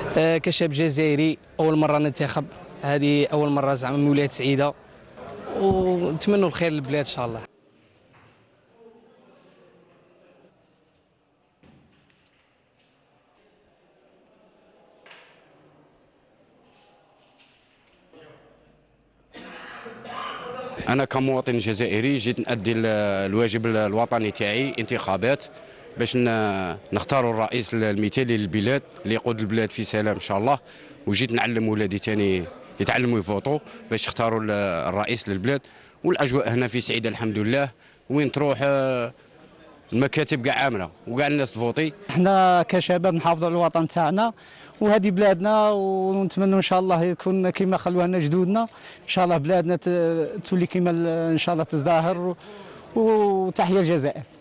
كشاب جزائري اول مره ننتخب، هذه اول مره زعما من ولايات سعيده، ونتمنوا الخير للبلاد ان شاء الله. أنا كمواطن جزائري جيت نأدي الواجب الوطني تاعي، انتخابات باش نختاروا الرئيس المثالي للبلاد اللي يقود البلاد في سلام إن شاء الله. وجيت نعلم ولادي تاني يتعلموا يفوتوا باش يختاروا الرئيس للبلاد. والأجواء هنا في سعيدة الحمد لله، وين تروح المكاتب كاع عامله وكاع الناس تفوتي. احنا كشباب نحافظوا على الوطن تاعنا وهذه بلادنا، ونتمنوا ان شاء الله يكون كما خلوها لنا جدودنا، ان شاء الله بلادنا تولي كما ان شاء الله تزدهر. وتحيا الجزائر.